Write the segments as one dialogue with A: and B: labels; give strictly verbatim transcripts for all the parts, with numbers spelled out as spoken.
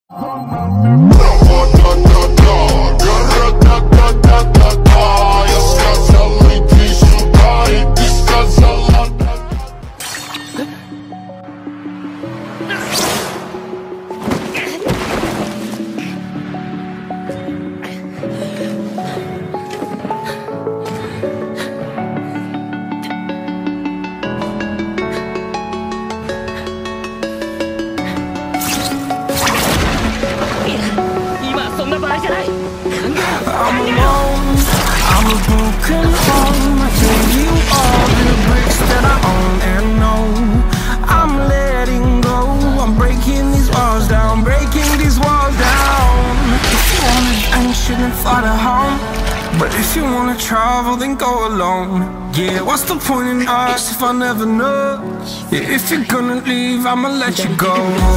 A: I'm alone, I'm a broken home. I gave you all the bricks that I own and know. I'm letting go, I'm breaking these walls down, breaking these walls down. If you wanna adventure, then fly to home. But if you wanna travel, then go alone. Yeah, what's the point in us if I never know? Yeah, if you're gonna leave, I'ma let you go.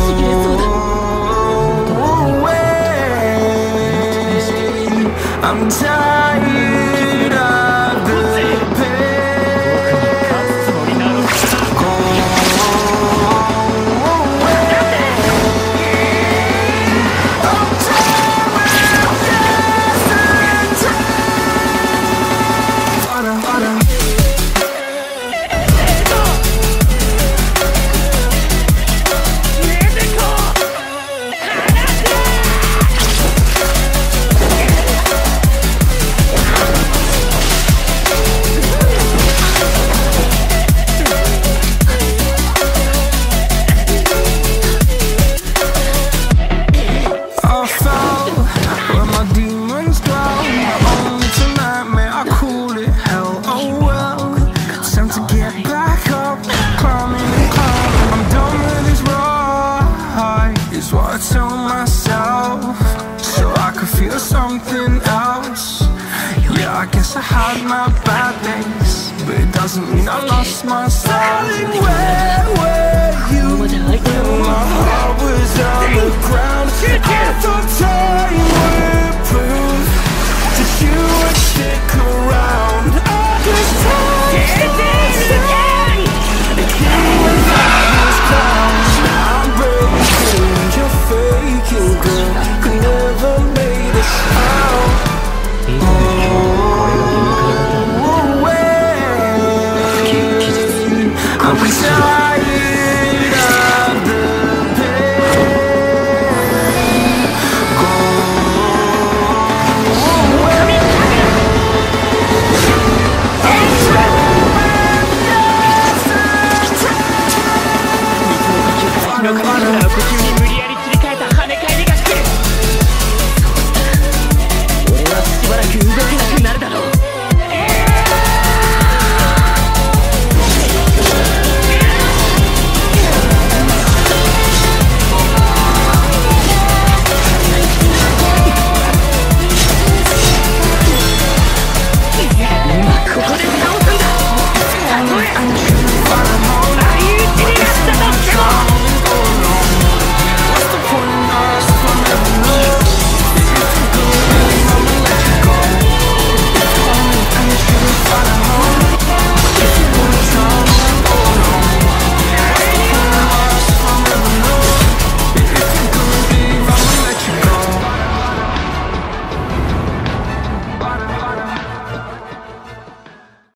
A: I'm tired of the pain. Go away. I'm tired of just Flutter, flutter. Something else. Yeah, I guess I had my bad days, but it doesn't mean I lost myself. Where were you when my heart was on the